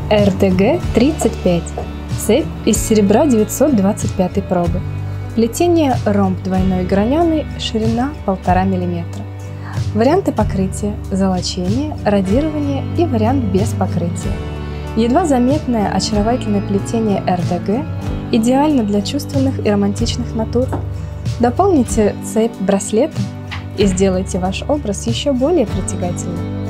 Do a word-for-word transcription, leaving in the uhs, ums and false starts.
эр дэ гэ тридцать пять. Цепь из серебра девятьсот двадцать пятой пробы. Плетение ромб двойной граненый, ширина полтора миллиметра. Варианты покрытия: золочение, радирование и вариант без покрытия. Едва заметное очаровательное плетение эр дэ гэ идеально для чувственных и романтичных натур. Дополните цепь браслетом и сделайте ваш образ еще более притягательным.